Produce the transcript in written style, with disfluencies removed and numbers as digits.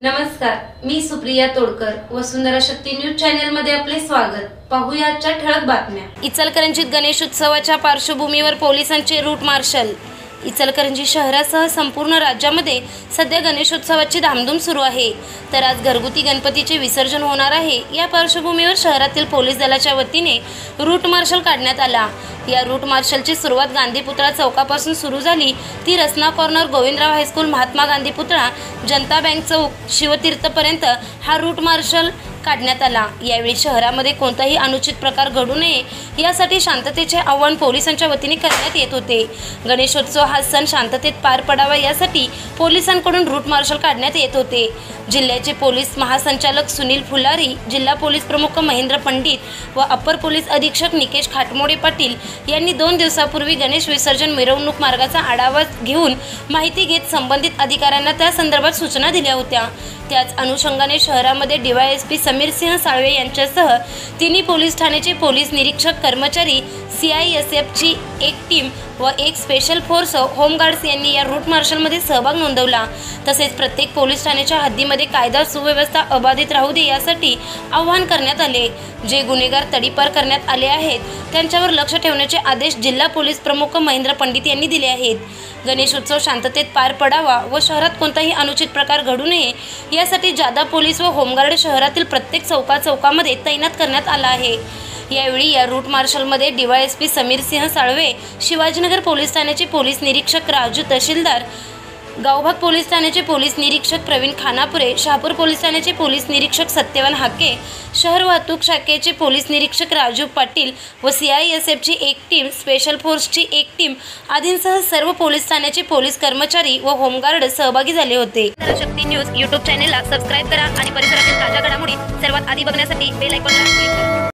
नमस्कार, मी Supriya Todkar, Vasundhara Shakti news channel मध्ये आपले स्वागत। पाहूया आजच्या ठळक बातम्या। इचलकरंजीत गणेशोत्सवाच्या पार्श्वभूमीवर पोलिसांचे रूट मार्शल। इचलकरंजी शहरासह संपूर्ण राज्यामध्ये सध्या गणेशोत्सवाची धामधूम सुरू आहे, तर आज घरगुती गणपतीचे विसर्जन होणार आहे। या पार्श्वभूमीवर शहरातील पोलीस दलाच्या वतीने रूट मार्शल काढण्यात आला। या रूट मार्शलची सुरुवात गांधी पुतळा चौकापासून सुरू झाली, ती रसना कॉर्नर, गोविंदराव हायस्कूल, महात्मा गांधी पुतळा, जनता बँक चौक, शिवतीर्थपर्यंत हा रूट मार्शल काढण्यात आला। यावेळी शहरामध्ये कोणताही अनुचित प्रकार घडू नये यासाठी शांततेचे आवाहन पोलिसांच्या वतीने करण्यात येत होते। गणेशोत्सव हा सण शांततेत पार पडावा यासाठी पोलिसांकडून रूट मार्शल काढण्यात येत होते। जिल्ह्याचे पोलीस महासंचालक सुनील फुलारी, जिल्हा पोलीस प्रमुख महेंद्र पंडित व अपर पोलीस अधीक्षक निकेश खाटमोडे पाटील यांनी 2 दिवसापूर्वी गणेश विसर्जन मिरवणूक मार्गाचा आढावा घेऊन माहिती घेत संबंधित अधिकाऱ्यांना त्या संदर्भात सूचना दिल्या होत्या। त्याच अनुषंगाने शहरामध्ये डीवायएसपी समीर सिंह साळवे यांच्यासह तिन्ही पोलीस ठाण्याचे पोलीस निरीक्षक कर्मचारी, सीआयएसएफची एक टीम व एक स्पेशल फोर्स होमगार्ड्स यांनी या रूट मार्शलमध्ये सहभाग नोंदवला। तसेच प्रत्येक पोलीस ठाण्याच्या हद्दीमध्ये कायदा सुव्यवस्था अबाधित राहू दे यासाठी आवाहन करण्यात आले। जे गुन्हेगार तडीपार करण्यात आले आहेत त्यांच्यावर लक्ष ठेवण्याचे आदेश जिल्हा पोलीस प्रमुख महेंद्र पंडित यांनी दिले आहेत। गणेशोत्सव शांततेत पार पडावा व शहरात कोणताही अनुचित प्रकार घडू नये यासाठी जादा पोलीस व होमगार्ड शहरातील प्रत्येक चौकामध्ये तैनात करण्यात आला आहे। यावेळी या रूट मार्शलमध्ये डीवायएसपी समीर सिंह साळवे, शिवाजीनगर पोलीस ठाण्याचे पोलीस निरीक्षक राजू तहसीलदार, गावभाग पोलीस ठाण्याचे पोलीस निरीक्षक प्रवीण खानापुरे, शहापूर पोलीस ठाण्याचे पोलीस निरीक्षक सत्यवान हाके, शहर वाहतूक शाखेचे पोलीस निरीक्षक राजू पाटील व सीआयएसएफची एक टीम, स्पेशल फोर्सची एक टीम आदींसह सर्व पोलीस ठाण्याचे पोलीस कर्मचारी व होमगार्ड सहभागी झाले होते। शक्ती न्यूज यूट्यूब चॅनेलला सबस्क्राईब करा आणि परिसरातील ताज्या घडामोडी सर्वात आधी बघण्यासाठी बेल आयकॉनला क्लिक करा।